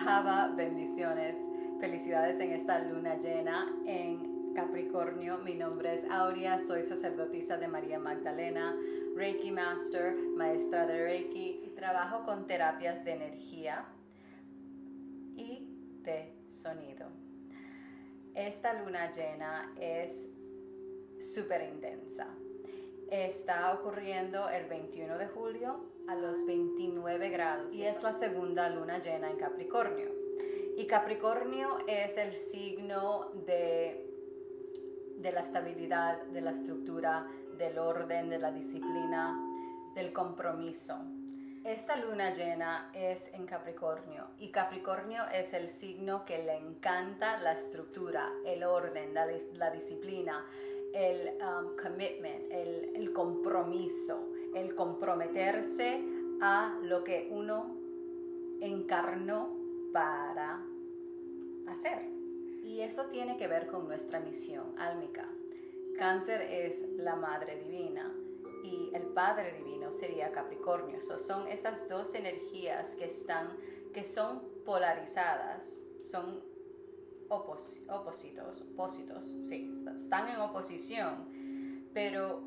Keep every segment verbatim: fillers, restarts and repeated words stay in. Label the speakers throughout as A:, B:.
A: Mahava, bendiciones, felicidades en esta luna llena en Capricornio. Mi nombre es Aurea, soy sacerdotisa de María Magdalena, Reiki Master, maestra de Reiki y trabajo con terapias de energía y de sonido. Esta luna llena es súper intensa. Está ocurriendo el veintiuno de julio a los veintinueve grados y es la segunda luna llena en Capricornio. Y Capricornio es el signo de, de la estabilidad, de la estructura, del orden, de la disciplina, del compromiso. Esta luna llena es en Capricornio y Capricornio es el signo que le encanta la estructura, el orden, la, la disciplina, el um, commitment, el, el compromiso, el comprometerse a lo que uno encarnó para hacer. Y eso tiene que ver con nuestra misión álmica. Cáncer es la Madre Divina y el Padre Divino sería Capricornio. So, son estas dos energías que, están, que son polarizadas, son opos, opósitos, opósitos, sí, están en oposición, pero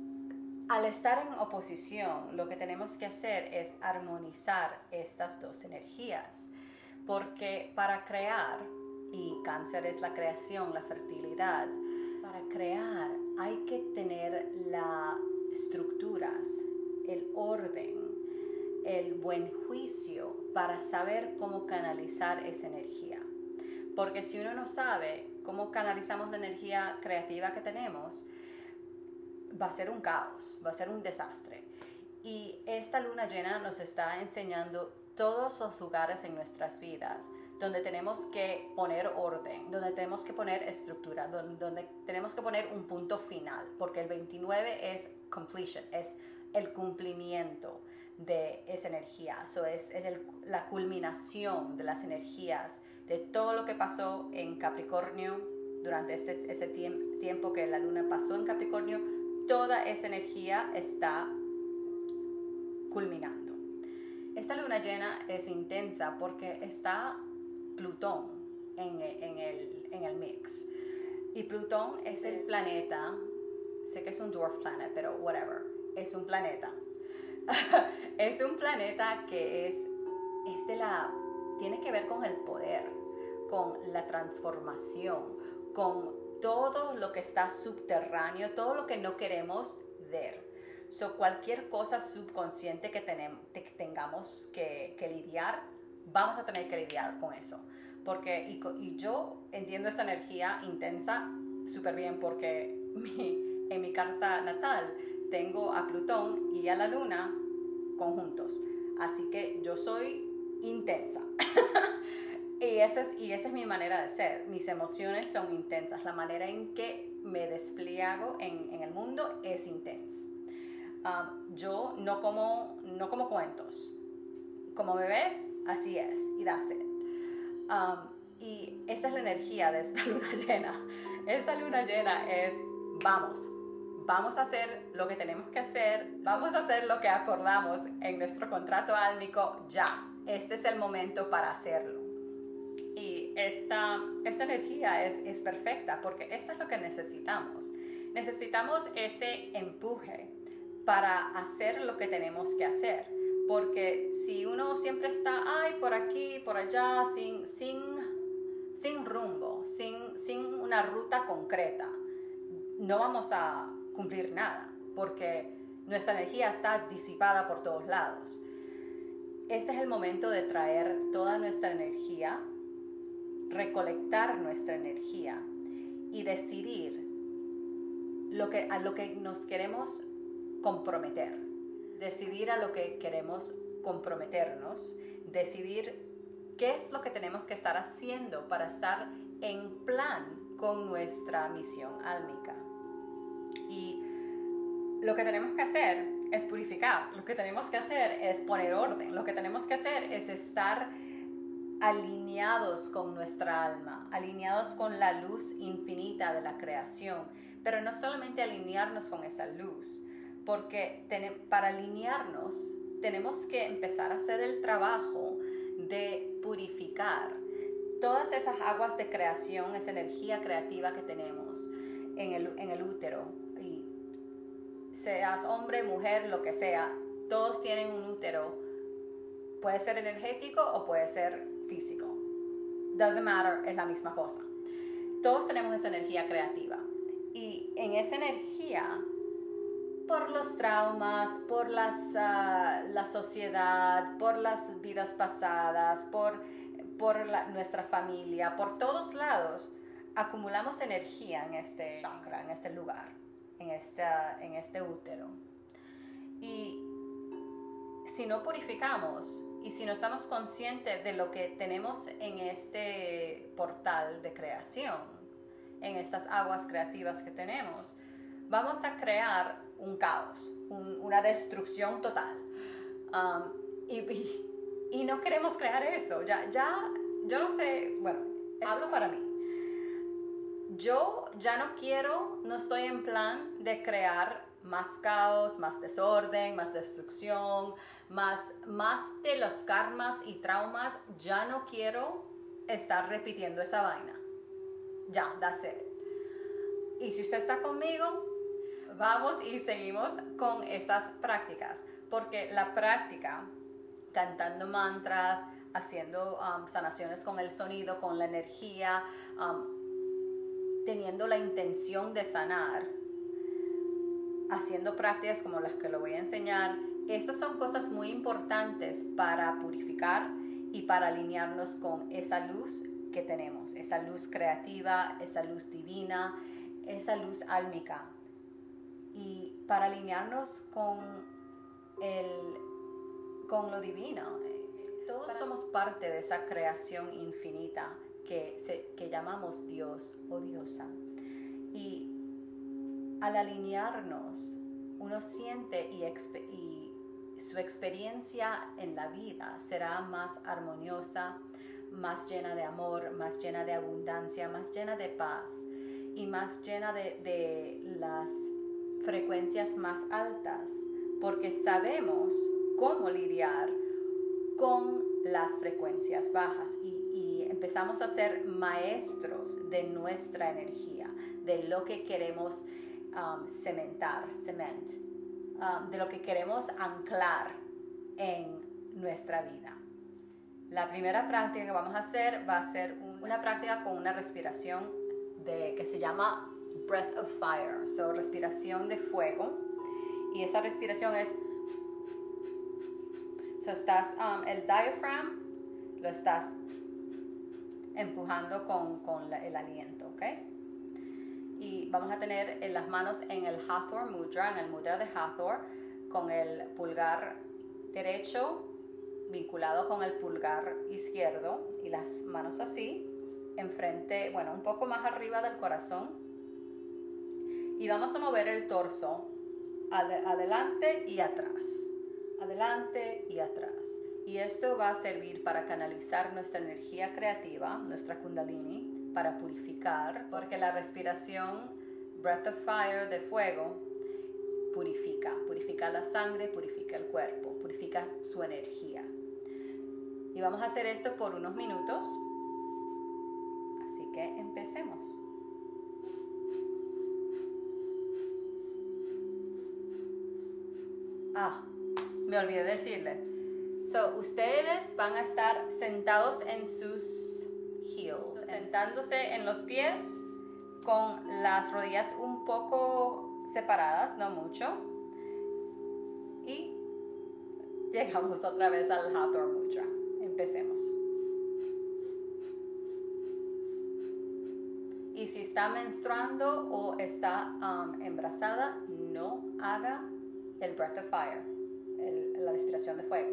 A: al estar en oposición, lo que tenemos que hacer es armonizar estas dos energías, porque para crear, y Cáncer es la creación, la fertilidad, para crear hay que tener las estructuras, el orden, el buen juicio para saber cómo canalizar esa energía. Porque si uno no sabe cómo canalizamos la energía creativa que tenemos, va a ser un caos, va a ser un desastre. Y esta luna llena nos está enseñando todos los lugares en nuestras vidas donde tenemos que poner orden, donde tenemos que poner estructura, donde, donde tenemos que poner un punto final, porque el veintinueve es completion, es el cumplimiento de esa energía. Eso es, es el, la culminación de las energías, de todo lo que pasó en Capricornio durante este, este tiemp- tiempo que la luna pasó en Capricornio. Toda esa energía está culminando. Esta luna llena es intensa porque está Plutón en, en, el, en el mix. Y Plutón es el planeta, sé que es un dwarf planet, pero whatever, es un planeta. Es un planeta que es, es de la, tiene que ver con el poder, con la transformación, con todo lo que está subterráneo, todo lo que no queremos ver. So, cualquier cosa subconsciente que, tenemos, que tengamos que, que lidiar, vamos a tener que lidiar con eso. Porque, y, y yo entiendo esta energía intensa súper bien porque mi, en mi carta natal tengo a Plutón y a la Luna conjuntos. Así que yo soy intensa. Y esa, es, y esa es mi manera de ser. Mis emociones son intensas. La manera en que me despliego en, en el mundo es intensa. Um, yo no como, no como cuentos. Como me ves, así es. Y that's it. Um, y esa es la energía de esta luna llena. Esta luna llena es, vamos, vamos a hacer lo que tenemos que hacer. Vamos a hacer lo que acordamos en nuestro contrato álmico ya. Este es el momento para hacerlo. Y esta, esta energía es, es perfecta porque esto es lo que necesitamos. Necesitamos ese empuje para hacer lo que tenemos que hacer. Porque si uno siempre está, ay, por aquí, por allá, sin, sin, sin rumbo, sin, sin una ruta concreta, no vamos a cumplir nada porque nuestra energía está disipada por todos lados. Este es el momento de traer toda nuestra energía, recolectar nuestra energía y decidir lo que, a lo que nos queremos comprometer, decidir a lo que queremos comprometernos, decidir qué es lo que tenemos que estar haciendo para estar en plan con nuestra misión álmica. Y lo que tenemos que hacer es purificar, lo que tenemos que hacer es poner orden, lo que tenemos que hacer es estar alineados con nuestra alma, alineados con la luz infinita de la creación, pero no solamente alinearnos con esa luz, porque ten, para alinearnos tenemos que empezar a hacer el trabajo de purificar todas esas aguas de creación, esa energía creativa que tenemos en el, en el útero. Y seas hombre, mujer, lo que sea, todos tienen un útero. Puede ser energético o puede ser físico. Doesn't matter, es la misma cosa. Todos tenemos esa energía creativa. Y en esa energía, por los traumas, por las, uh, la sociedad, por las vidas pasadas, por, por la, nuestra familia, por todos lados, acumulamos energía en este chakra, en este lugar, en, esta, en este útero. Y si no purificamos y si no estamos conscientes de lo que tenemos en este portal de creación, en estas aguas creativas que tenemos, vamos a crear un caos, un, una destrucción total. Um, y, y, y no queremos crear eso. Ya, ya, yo no sé, bueno, hablo para mí. Yo ya no quiero, no estoy en plan de crear más caos, más desorden, más destrucción, más, más de los karmas y traumas. Ya no quiero estar repitiendo esa vaina. Ya, that's it. Y si usted está conmigo, vamos y seguimos con estas prácticas, porque la práctica, cantando mantras, haciendo um, sanaciones con el sonido, con la energía, um, teniendo la intención de sanar, haciendo prácticas como las que le voy a enseñar, estas son cosas muy importantes para purificar y para alinearnos con esa luz que tenemos, esa luz creativa, esa luz divina, esa luz álmica. Y para alinearnos con, el, con lo divino. Todos somos parte de esa creación infinita que, se, que llamamos Dios o diosa. Y al alinearnos, uno siente y, y su experiencia en la vida será más armoniosa, más llena de amor, más llena de abundancia, más llena de paz y más llena de, de las frecuencias más altas, porque sabemos cómo lidiar con las frecuencias bajas y, y empezamos a ser maestros de nuestra energía, de lo que queremos um, cementar, cement, um, de lo que queremos anclar en nuestra vida. La primera práctica que vamos a hacer va a ser una práctica con una respiración de, que se llama Breath of Fire, so respiración de fuego. Y esa respiración es, so estás, um, el diaphragm lo estás empujando con, con la, el aliento, ¿ok? Y vamos a tener en las manos en el Hathor Mudra, en el Mudra de Hathor, con el pulgar derecho vinculado con el pulgar izquierdo y las manos así, enfrente, bueno, un poco más arriba del corazón. Y vamos a mover el torso ad adelante y atrás, adelante y atrás. Y esto va a servir para canalizar nuestra energía creativa, nuestra Kundalini, para purificar, porque la respiración Breath of Fire, de fuego, purifica, purifica la sangre, purifica el cuerpo, purifica su energía. Y vamos a hacer esto por unos minutos, así que empecemos. Ah, me olvidé decirle. So, ustedes van a estar sentados en sus heels, sentándose en los pies con las rodillas un poco separadas, no mucho. Y llegamos otra vez al Hathor Mudra. Empecemos. Y si está menstruando o está um, embarazada, no haga el Breath of Fire, el, la respiración de fuego.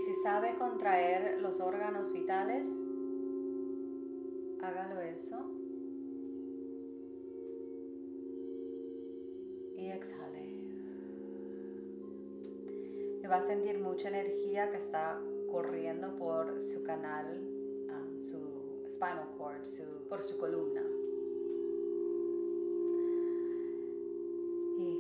A: si sabe contraer los órganos vitales, hágalo eso. Y exhale. Y va a sentir mucha energía que está corriendo por su canal, um, su spinal cord, su, por su columna. Y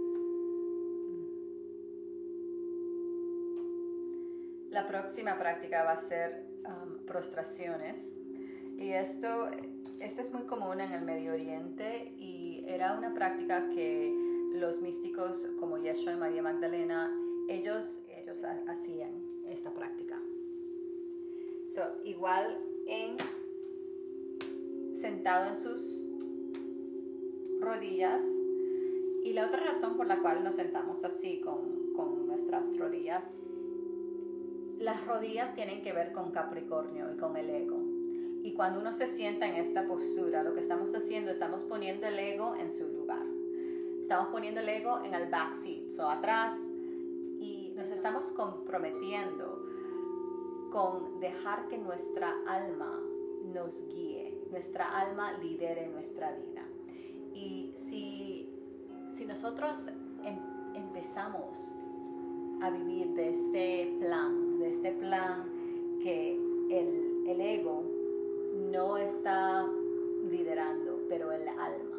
A: la próxima práctica va a ser um, prostraciones. Y esto, esto es muy común en el Medio Oriente y era una práctica que los místicos como Yeshua y María Magdalena, ellos, ellos hacían esta práctica. So, igual en sentado en sus rodillas. Y la otra razón por la cual nos sentamos así con, con nuestras rodillas, las rodillas tienen que ver con Capricornio y con el ego. Y cuando uno se sienta en esta postura, lo que estamos haciendo, estamos poniendo el ego en su lugar. Estamos poniendo el ego en el backseat, so atrás, y nos estamos comprometiendo con dejar que nuestra alma nos guíe, nuestra alma lidere nuestra vida. Y si, si nosotros em, empezamos a vivir de este plan, de este plan que el, el ego no está liderando, pero el alma,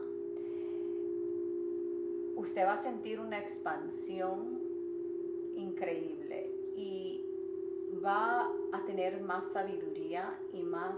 A: usted va a sentir una expansión increíble y va a tener más sabiduría y más,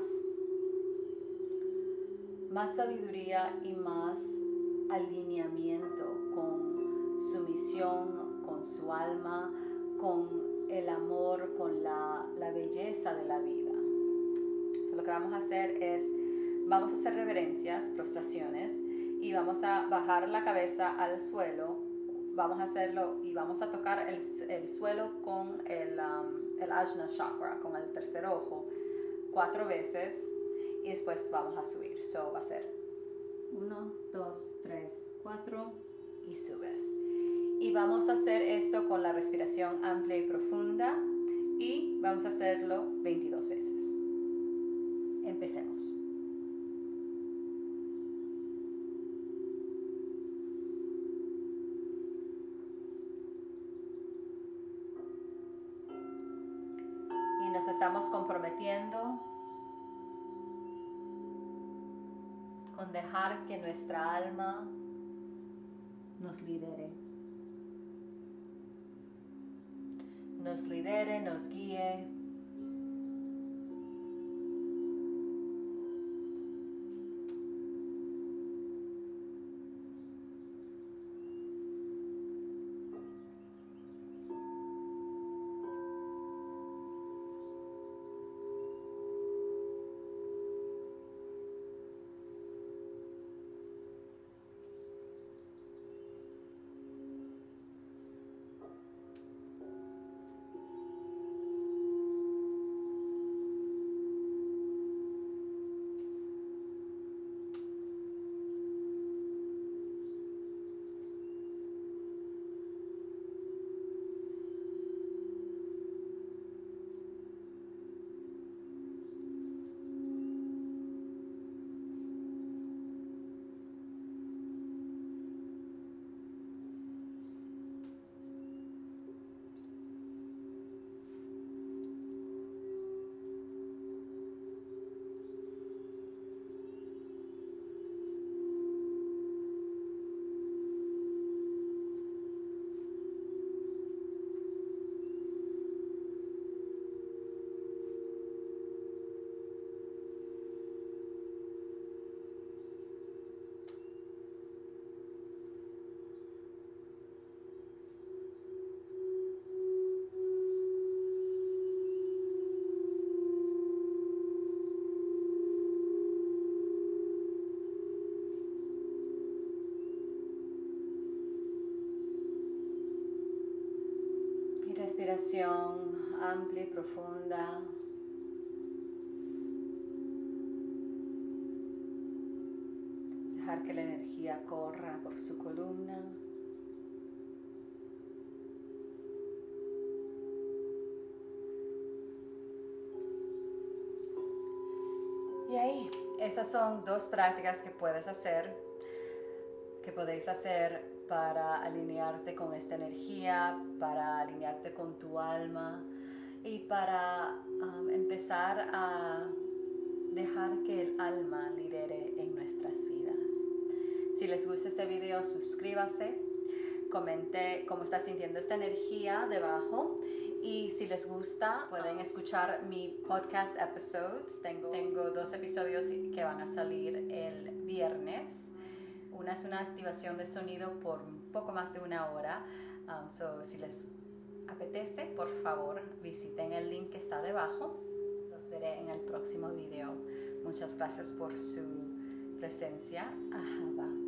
A: más sabiduría y más alineamiento con su misión, con su alma, con el amor, con la, la belleza de la vida. So, lo que vamos a hacer es, vamos a hacer reverencias, prostraciones, y vamos a bajar la cabeza al suelo. Vamos a hacerlo y vamos a tocar el, el suelo con el, um, el Ajna Chakra, con el tercer ojo, cuatro veces, y después vamos a subir. So va a ser uno, dos, tres, cuatro, y subes. Y vamos a hacer esto con la respiración amplia y profunda, y vamos a hacerlo veintidós veces. Empecemos. Y nos estamos comprometiendo con dejar que nuestra alma nos lidere. Nos lidere, nos guíe. Respiración amplia y profunda. Dejar que la energía corra por su columna. esas son dos prácticas que puedes hacer, que podéis hacer para alinearte con esta energía, para alinearte con tu alma y para um, empezar a dejar que el alma lidere en nuestras vidas. Si les gusta este video, suscríbase, comente cómo está sintiendo esta energía debajo. Y si les gusta, pueden escuchar mi podcast episodes. Tengo, tengo dos episodios que van a salir el viernes. Una es una activación de sonido por un poco más de una hora. Um, so, si les apetece, por favor, visiten el link que está debajo. Los veré en el próximo video. Muchas gracias por su presencia. Ahava.